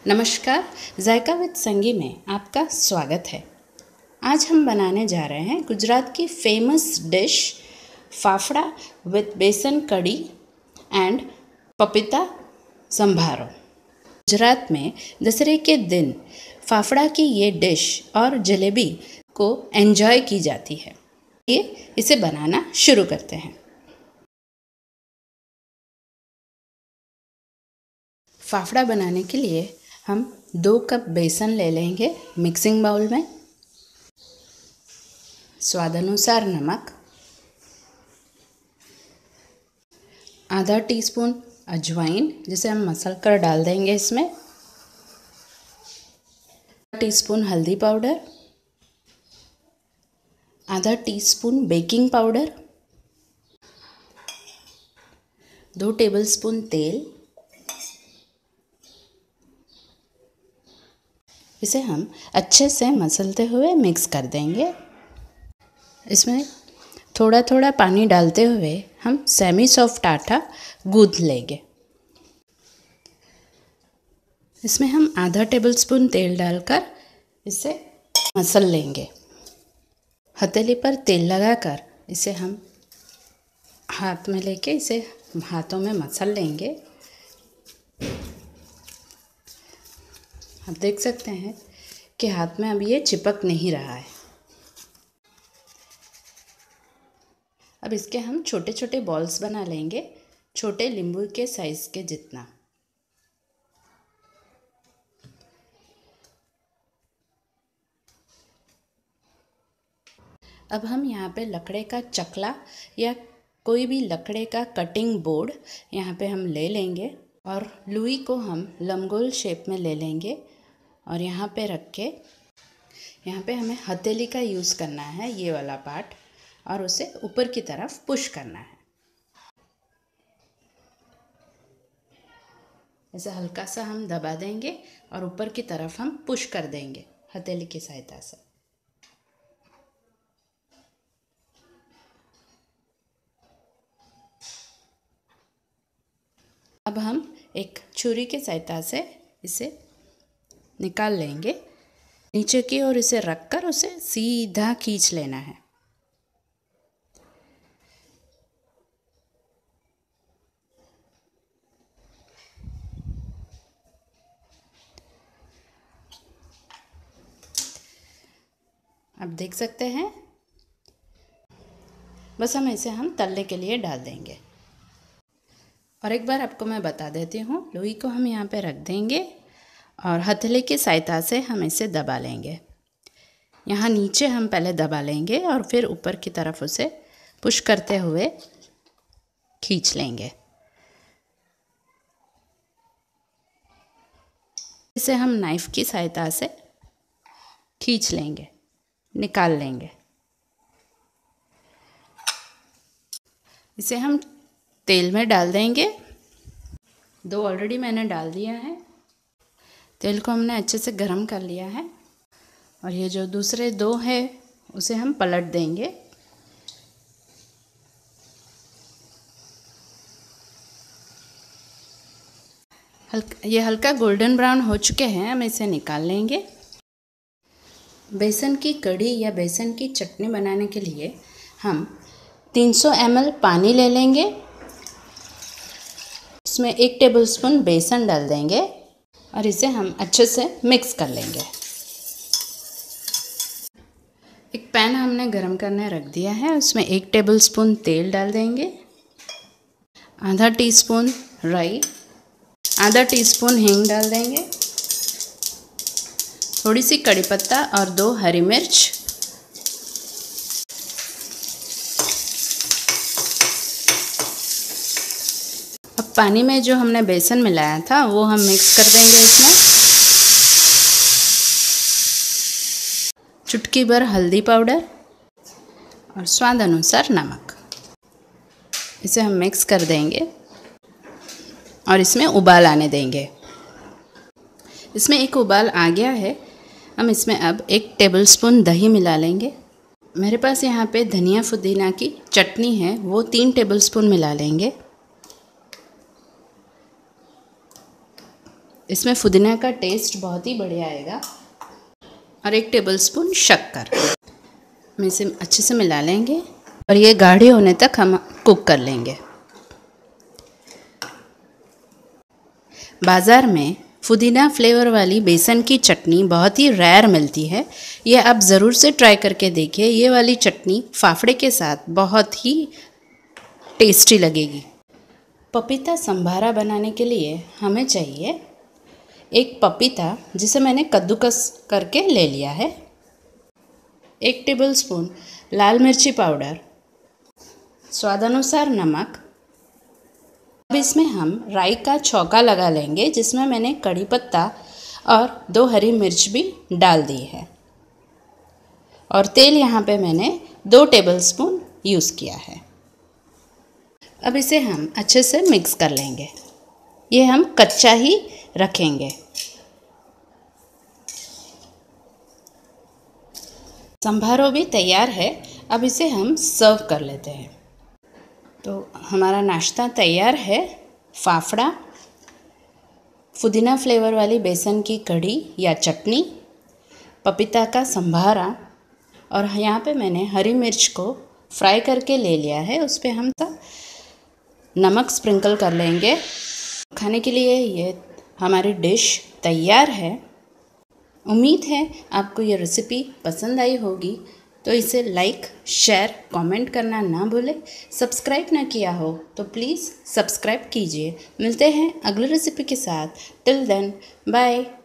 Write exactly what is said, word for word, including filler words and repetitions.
नमस्कार, जायका विद संगी में आपका स्वागत है। आज हम बनाने जा रहे हैं गुजरात की फेमस डिश फाफड़ा विद बेसन कड़ी एंड पपीता संभारो। गुजरात में दशहरे के दिन फाफड़ा की ये डिश और जलेबी को एंजॉय की जाती है। ये इसे बनाना शुरू करते हैं। फाफड़ा बनाने के लिए हम दो कप बेसन ले लेंगे मिक्सिंग बाउल में, स्वाद अनुसार नमक, आधा टीस्पून अजवाइन जिसे हम मसल कर डाल देंगे इसमें, टीस्पून हल्दी पाउडर, आधा टीस्पून बेकिंग पाउडर, दो टेबलस्पून तेल। इसे हम अच्छे से मसलते हुए मिक्स कर देंगे। इसमें थोड़ा थोड़ा पानी डालते हुए हम सेमी सॉफ्ट आटा गूंथ लेंगे। इसमें हम आधा टेबलस्पून तेल डालकर इसे मसल लेंगे। हथेली पर तेल लगाकर इसे हम हाथ में लेके इसे हाथों में मसल लेंगे। आप देख सकते हैं कि हाथ में अभी ये चिपक नहीं रहा है। अब इसके हम छोटे छोटे बॉल्स बना लेंगे, छोटे नींबू के साइज़ के जितना। अब हम यहाँ पे लकड़े का चकला या कोई भी लकड़े का कटिंग बोर्ड यहाँ पे हम ले लेंगे और लुई को हम लंबगोल शेप में ले लेंगे और यहाँ पे रख के यहाँ पे हमें हथेली का यूज़ करना है, ये वाला पार्ट, और उसे ऊपर की तरफ पुश करना है। ऐसे हल्का सा हम दबा देंगे और ऊपर की तरफ हम पुश कर देंगे हथेली की सहायता से। अब हम एक छुरी की सहायता से इसे निकाल लेंगे। नीचे की ओर इसे रखकर उसे सीधा खींच लेना है। आप देख सकते हैं, बस हम इसे हम तलने के लिए डाल देंगे। और एक बार आपको मैं बता देती हूँ, लोई को हम यहाँ पे रख देंगे और हथेली की सहायता से हम इसे दबा लेंगे। यहाँ नीचे हम पहले दबा लेंगे और फिर ऊपर की तरफ उसे पुश करते हुए खींच लेंगे। इसे हम नाइफ की सहायता से खींच लेंगे, निकाल लेंगे। इसे हम तेल में डाल देंगे। दो ऑलरेडी मैंने डाल दिया है। तेल को हमने अच्छे से गरम कर लिया है और ये जो दूसरे दो है उसे हम पलट देंगे। हल्का ये हल्का गोल्डन ब्राउन हो चुके हैं, हम इसे निकाल लेंगे। बेसन की कढ़ी या बेसन की चटनी बनाने के लिए हम तीन सौ एम एल पानी ले लेंगे। इसमें एक टेबलस्पून बेसन डाल देंगे और इसे हम अच्छे से मिक्स कर लेंगे। एक पैन हमने गरम करने रख दिया है, उसमें एक टेबलस्पून तेल डाल देंगे, आधा टीस्पून राई, आधा टीस्पून हींग डाल देंगे, थोड़ी सी कड़ी पत्ता और दो हरी मिर्च। अब पानी में जो हमने बेसन मिलाया था वो हम मिक्स कर देंगे इसमें। चुटकी भर हल्दी पाउडर और स्वाद अनुसार नमक। इसे हम मिक्स कर देंगे और इसमें उबाल आने देंगे। इसमें एक उबाल आ गया है। हम इसमें अब एक टेबलस्पून दही मिला लेंगे। मेरे पास यहाँ पे धनिया पुदीना की चटनी है, वो तीन टेबलस्पून मिला लेंगे। इसमें पुदीना का टेस्ट बहुत ही बढ़िया आएगा। और एक टेबलस्पून शक्कर हम इसे अच्छे से मिला लेंगे और ये गाढ़ी होने तक हम कुक कर लेंगे। बाज़ार में पुदीना फ्लेवर वाली बेसन की चटनी बहुत ही रेयर मिलती है। ये आप ज़रूर से ट्राई करके देखिए। ये वाली चटनी फाफड़े के साथ बहुत ही टेस्टी लगेगी। पपीता संभारा बनाने के लिए हमें चाहिए एक पपीता जिसे मैंने कद्दूकस करके ले लिया है, एक टेबलस्पून लाल मिर्ची पाउडर, स्वादानुसार नमक। अब इसमें हम राई का छौंका लगा लेंगे जिसमें मैंने कड़ी पत्ता और दो हरी मिर्च भी डाल दी है। और तेल यहाँ पे मैंने दो टेबलस्पून यूज़ किया है। अब इसे हम अच्छे से मिक्स कर लेंगे। ये हम कच्चा ही रखेंगे। संभारो भी तैयार है। अब इसे हम सर्व कर लेते हैं। तो हमारा नाश्ता तैयार है। फाफड़ा, पुदीना फ्लेवर वाली बेसन की कढ़ी या चटनी, पपीता का संभारा और यहाँ पे मैंने हरी मिर्च को फ्राई करके ले लिया है। उस पर हम तो नमक स्प्रिंकल कर लेंगे। खाने के लिए ये हमारी डिश तैयार है। उम्मीद है आपको ये रेसिपी पसंद आई होगी। तो इसे लाइक, शेयर, कमेंट करना ना भूलें। सब्सक्राइब ना किया हो तो प्लीज़ सब्सक्राइब कीजिए। मिलते हैं अगली रेसिपी के साथ। Till then bye.